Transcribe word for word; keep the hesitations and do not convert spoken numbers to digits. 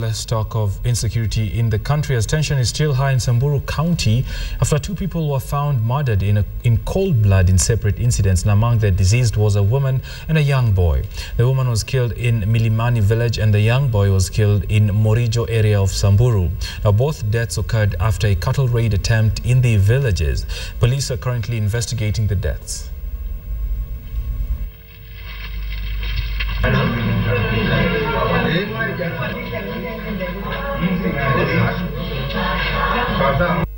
Less talk of insecurity in the country as tension is still high in Samburu County after two people were found murdered in, a, in cold blood in separate incidents, and among the deceased was a woman and a young boy. The woman was killed in Milimani village and the young boy was killed in Morijo area of Samburu. Now, both deaths occurred after a cattle raid attempt in the villages. Police are currently investigating the deaths. Easy.